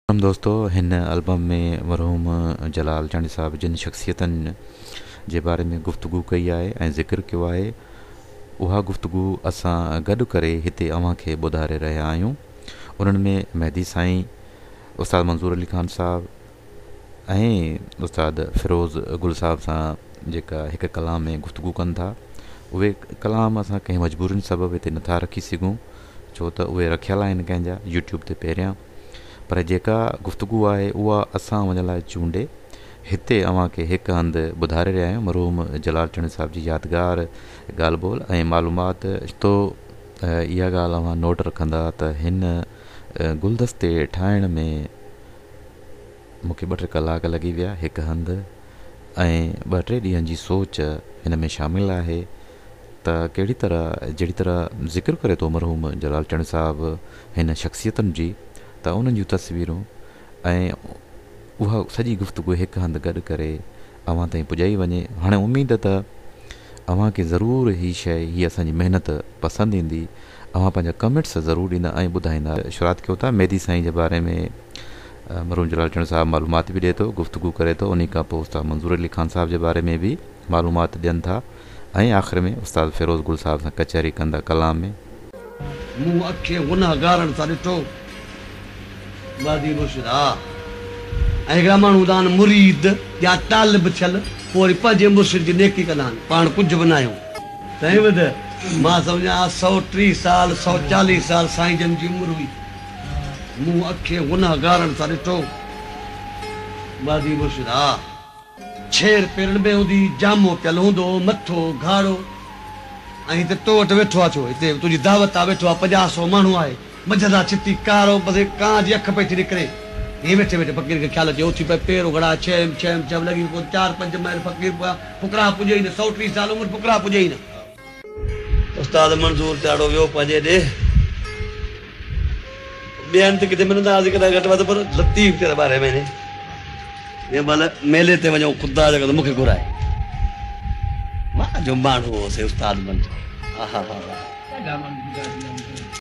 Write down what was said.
हम दोस्तों हिन एल्बम में मरहूम जलाल चांडी साहब जिन शख्सियतन जे बारे में गुफ्तगू कई आहे ऐं ज़िक्र कयो आहे उहा गुफ्तगू असां गॾु करे हिते अव्हां खे ॿुधारे रहिया आहियूं। उन्हनि में मेहदी साईं, उस्ताद मंज़ूर अली ख़ान साहब ऐं उस्ताद फ़िरोज़ गुल साहब सां जेका हिकु कलाम में गुफ्तगू कनि था। उहे कलाम असां कंहिं मजबूरियुनि सबबु हिते नथा रखी सघूं छो त उहे रखियल आहिनि कंहिंजा यूट्यूब ते पहिरियां, पर जेका गुफ्तगू आहे उहा असां वञण लाइ चूंडे हिते अव्हां खे हिकु हंधि ॿुधारे रहिया आहियूं। मरहूम जलाल चांडी साहब जी यादगार ॻाल्हि ॿोल ऐं मालूमात। तो इहा ॻाल्हि अव्हां नोट रखंदा त हिन गुलदस्ते ठाहिण में मूंखे 2-3 कलाक लॻी विया हिकु हंधि, ऐं 2-3 ॾींहंनि जी सोच हिन में शामिलु आहे त कहिड़ी तरह जहिड़ी तरह ज़िक्र करे थो मरहूम जलाल चांडी साहब हिन शख़्सियतुनि जी, त उन्हनि जूं तस्वीरूं ऐं उहा सॼी गुफ़्तगू हिकु हंधि गॾु करे अव्हां ताईं पुॼाई वञे। हाणे उमेद त अव्हां खे ज़रूरु हीअ शइ, हीअ असांजी महिनत पसंदि ईंदी। अव्हां पंहिंजा कमेंट्स ज़रूरु ॾींदा ऐं ॿुधाईंदा। शुरूआति कयो था मेहदी साईं जे बारे में। मरहूम जलाल चांडी साहब मालूमात बि ॾिए थो, गुफ़्तगू करे थो। उन खां पोइ उस्ताद मंज़ूर अली ख़ान साहब जे बारे में बि मालूमात ॾियनि था ऐं आख़िर में उस्ताद फ़िरोज़ गुल साहब सां कचहरी कंदा कलाम में। मूं अखे गुनाहगारनि सां ॾिठो वादी मुर्शिदा ऐं हिकिड़ा माण्हू हूंदा आहिनि मुरीद या तालिब थियल, पोइ वरी पंहिंजे मुर्शिद जी नेकी कंदा आहिनि, पाण कुझु बि न आहियूं। साईं ॿुध, मां सम्झा 130 साल 140 साल साईं जन जी उमिरि हुई। मूं अखे गुनाहगारनि सां ॾिठो वादी मुर्शिदा। छेर पेरनि में हूंदी, जामो पियल हूंदो, मथो घाड़ो, ऐं हिते तो वटि वेठो आहे। छो हिते तुंहिंजी दावत आहे, वेठो आहे, 50-100 माण्हू आहे, मझंदा छिती कारो बसि कां जी अख पई थी निकिरे। हे वेठे वेठे फ़क़ीर खे ख़्यालु अचे, उथी पए पेर घड़ा छम छम छम लॻी, पोइ 4-5 महिल फ़क़ीर फुकरा पुॼे ई न। 130 साल उमिरि फुकरा पुॼे ई न। उस्ताद मंज़ूर ॾाढो वियो पंहिंजे ॾे, ॿियनि त किथे मिलंदासीं कॾहिं घटि वधि, पर लतीफ़ ते बारे में जंहिं महिल मेले ते वञूं ख़ुदा जो मूंखे घुराए। मां जो माण्हू होसीं उस्ताद मंज़ूर। हा हा हा।